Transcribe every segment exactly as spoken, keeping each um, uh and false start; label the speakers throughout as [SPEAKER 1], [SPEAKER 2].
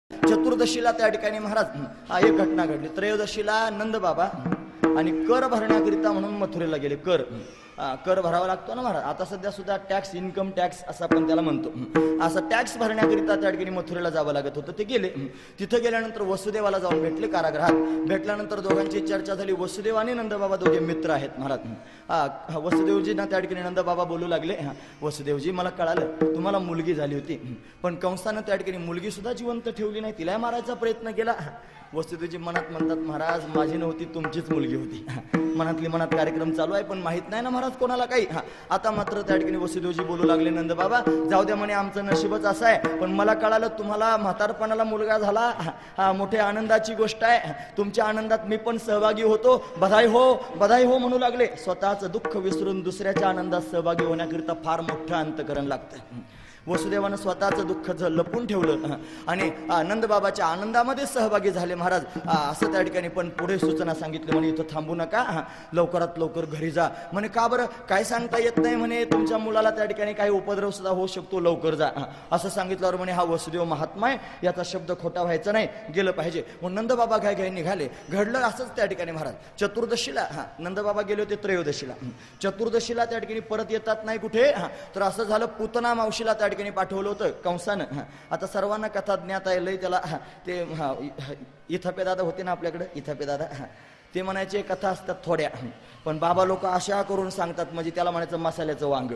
[SPEAKER 1] चतुर्दशीला त्या ठिकाणी महाराज हा एक घटना घडली. त्रयोदशीला नंद बाबा आणि कर भरण्याकरिता म्हणून मथुरेला गेले. कर कर भरावा लागतो ना महाराज. आता सध्या सुद्धा टॅक्स, इन्कम टॅक्स असं आपण त्याला म्हणतो. असा टॅक्स भरण्याकरिता त्या ठिकाणी मथुरेला जावं लागत होतं. ते गेले. तिथं गेल्यानंतर वसुदेवाला जाऊन भेटले कारागृहात. भेटल्यानंतर दोघांची चर्चा झाली. वसुदेव आणि नंदबाबा दोघे मित्र आहेत महाराज. हा वसुदेवजींना त्या ठिकाणी नंदबाबा बोलू लागले, हा वसुदेवजी मला कळालं तुम्हाला मुलगी झाली होती, पण कंसानं त्या ठिकाणी मुलगी सुद्धा जिवंत ठेवली नाही, तिला मारायचा प्रयत्न केला. वसुदेवजी मनात म्हणतात महाराज माझी नव्हती तुमचीच मुलगी होती. मनातली मनात कार्यक्रम चालू आहे पण माहित नाही ना महाराज कोणाला काही. आता मात्र त्या ठिकाणी वसुदेवजी बोलू लागले नंद बाबा जाऊ द्या म्हणे आमचं नशीबच असं आहे, पण मला कळालं तुम्हाला म्हातारपणाला मुलगा झाला, हा मोठ्या आनंदाची गोष्ट आहे. तुमच्या आनंदात मी पण सहभागी होतो, बधाई हो बधाई हो म्हणू लागले. स्वतःचं दुःख विसरून दुसऱ्याच्या आनंदात सहभागी होण्याकरिता फार मोठं अंतकरण लागतं. वसुदेवानं स्वतःचं दुःख लपून ठेवलं आणि नंदबाबाच्या आनंदामध्ये सहभागी झाले महाराज. असं त्या ठिकाणी पण पुढे सूचना सांगितली म्हणे इथं थांबू नका, लवकरात लवकर घरी जा म्हणे. का बरं काय सांगता येत नाही म्हणे, तुमच्या मुलाला त्या ठिकाणी काही उपद्रव सुद्धा होऊ शकतो, लवकर जा असं सांगितल्यावर म्हणे हा वसुदेव महात्मा आहे, याचा शब्द खोटा व्हायचा नाही, गेलं पाहिजे. मग नंदबाबा घाय घाई निघाले. घडलं असंच त्या ठिकाणी महाराज. चतुर्दशीला हा नंदबाबा गेले होते त्रयोदशीला. चतुर्दशीला त्या ठिकाणी परत येतात नाही कुठे, तर असं झालं पुतना मावशीला त्या ठिकाणी पाठवलं होतं कंसानं. आता सर्वांना कथा ज्ञात आहे लय त्याला. ते इथापे दादा होते ना आपल्याकडे, इथापे दादा ते म्हणायचे कथा असतात थोड्या, पण बाबा लोक अशा करून सांगतात म्हणजे त्याला म्हणायचं मसाल्याचं वांग.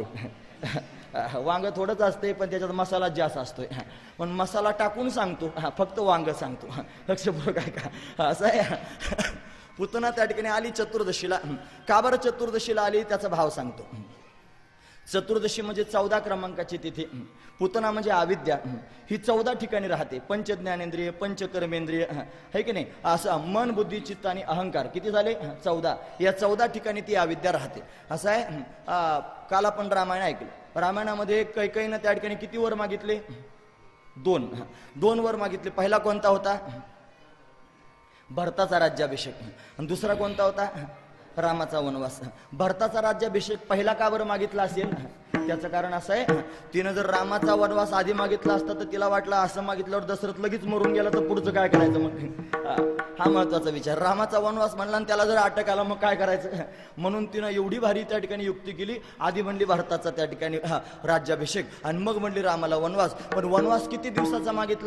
[SPEAKER 1] वांग थोडंच असते पण त्याच्यात मसाला जास्त असतोय, पण मसाला टाकून सांगतो, फक्त वांग सांगतो. लक्षपूर्वक काय का असं आहे. पुतना त्या ठिकाणी आली चतुर्दशीला. का बरं चतुर्दशीला आली त्याचा भाव सांगतो. चतुर्दशी म्हणजे चौदा क्रमांकाची तिथी. पुतना म्हणजे अविद्या, ही चौदा ठिकाणी राहते. पंच ज्ञानेंद्रिय, पंचकर्मेंद्रिय है की नाही, असं मन बुद्धी चित्त आणि अहंकार किती झाले चौदा. या चौदा ठिकाणी ती अविद्या राहते. असं आहे. काल आपण रामायण ऐकलं. रामायणामध्ये कैकेयीनं त्या ठिकाणी किती वर मागितले, दोन. दोन वर मागितले. पहिला कोणता होता, भरताचा राज्याभिषेक. आणि दुसरा कोणता होता, रामाचा वनवास. भरताचा राज्याभिषेक पहिला का बरं मागितला असेल, त्याचं कारण असं आहे तिनं जर रामाचा वनवास आधी मागितला असता तर तिला वाटलं असं मागितल्यावर दशरथ लगेच मरून गेला तर पुढचं काय करायचं. मग हा महत्वाचा विचार. रामाचा वनवास म्हणला आणि त्याला जर अटक आला मग काय करायचं, म्हणून तिनं एवढी भारी त्या ठिकाणी युक्ती केली. आधी म्हणली भारताचा त्या ठिकाणी राज्याभिषेक आणि मग म्हणली रामाला वनवास. पण वनवास किती दिवसाचा मागितला,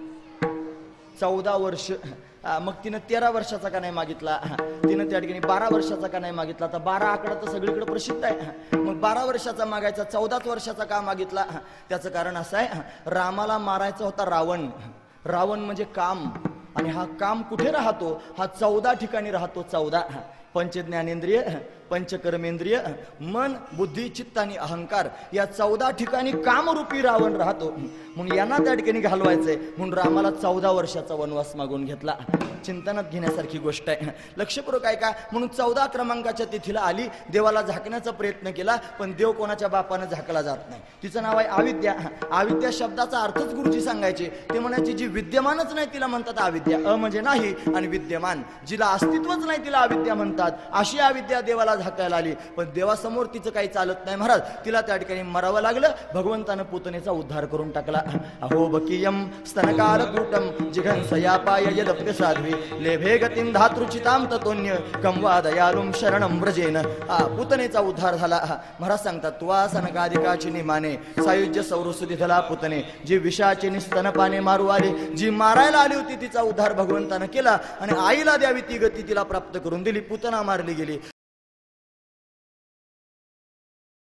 [SPEAKER 1] चौदा वर्ष. मग तिनं तेरा वर्षाचा का नाही मागितला, तिनं त्या ठिकाणी बारा वर्षाचा का नाही मागितला. तर बारा आकडा तर सगळीकडे प्रसिद्ध आहे. मग बारा वर्षाचा मागायचा, चौदाच वर्षाचा का मागितला, त्याचं कारण असं आहे रामाला मारायचा होता रावण. रावण म्हणजे काम, आणि हा काम कुठे राहतो, हा चौदा ठिकाणी राहतो. चौदा पंच ज्ञानेंद्रिय, पंचकर्मेंद्रिय, मन बुद्धी चित्त आणि अहंकार या चौदा ठिकाणी कामरूपी रावण राहतो. म्हणून यांना त्या ठिकाणी घालवायचंय म्हणून रामाला चौदा वर्षाचा वनवास मागून घेतला. चिंतनात घेण्यासारखी गोष्ट आहे. लक्षपूर्वक आहे का. म्हणून चौदा क्रमांकाच्या तिथीला आली, देवाला झाकण्याचा प्रयत्न केला पण देव कोणाच्या बापानं झाकला जात नाही. तिचं नाव आहे अविद्या. अविद्या शब्दाचा अर्थच गुरुजी सांगायचे. ते म्हणायचे जी विद्यमानच नाही तिला म्हणतात अविद्या. अ म्हणजे नाही आणि विद्यमान, जिला अस्तित्वच नाही तिला अविद्या म्हणतात. अशी अविद्या देवाला झाकायला आली, पण देवासमोर तिचं काही चालत नाही महाराज. तिला त्या ठिकाणी मरावं लागलं. भगवंतानं पुतनेचा उद्धार करून टाकला. अहो बकीयम स्तनकालकूटम जिघंसयापाय यदप्य साध्वी लेभे गतिं धातृचिताम ततोन्य कमवा दयालुम शरणं व्रजेन. पुतनेचा उद्धार झाला. महाराज सांगतात तुवा सनकादिकाची निमाने सायुज्य सौरसुदिधला पुतने, जी विषाची स्तनपाने मारू आली, जी मारायला आली होती तिचा उद्धार भगवंतानं केला आणि आईला द्यावी ती गती तिला प्राप्त करून दिली. पुतना मारली गेली.